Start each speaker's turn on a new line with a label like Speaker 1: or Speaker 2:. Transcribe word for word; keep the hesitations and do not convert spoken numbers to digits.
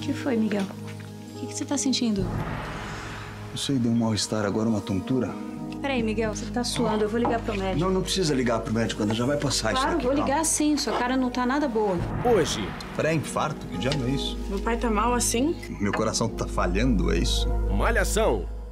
Speaker 1: que foi, Miguel? O que, que você tá sentindo?
Speaker 2: Não sei, deu um mal-estar agora, uma tontura.
Speaker 1: Peraí, Miguel, você tá suando. Eu vou ligar pro médico.
Speaker 2: Não, não precisa ligar pro médico, Ana. Já vai passar
Speaker 1: claro,
Speaker 2: isso daqui.
Speaker 1: Claro, vou
Speaker 2: calma.
Speaker 1: ligar sim. Sua cara não tá nada boa.
Speaker 3: Hoje.
Speaker 2: Pré-infarto? Que diabo é isso?
Speaker 4: Meu pai tá mal assim?
Speaker 2: Meu coração tá falhando, é isso?
Speaker 3: Malhação.